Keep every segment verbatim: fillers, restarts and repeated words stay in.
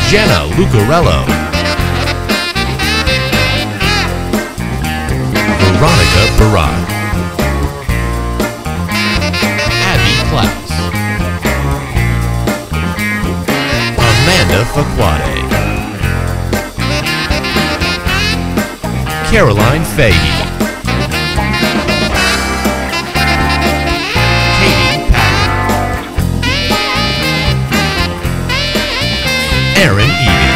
Jenna Lucarello, Veronica Barat, Abby Klaus, Amanda Faquade, Caroline Fahey, Katie Packer, Aaron Egan,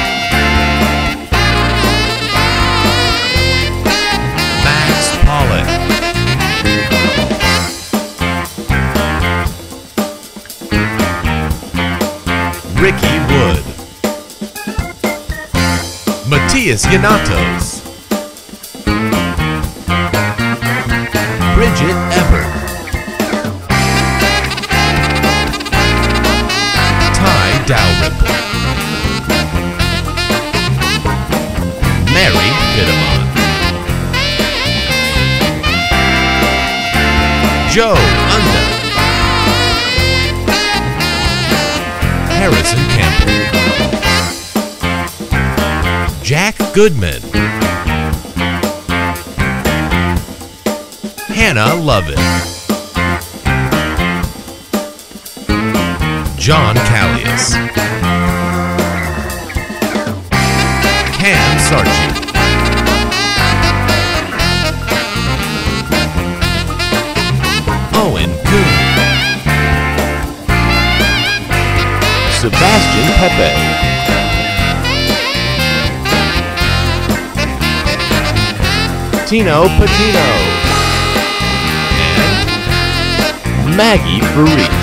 Max Pollock, Ricky Wood, Matthias Yanatos, Bridget Ebert, Ty Dalrymple, Mary Pittman, Joe Unda, Harrison Campbell, Jack Goodman, Hannah Lovett, John Callius, Cam Sarchi, Owen Kuhn, Sebastian Pepe, Tino Patino, and Maggie Farid.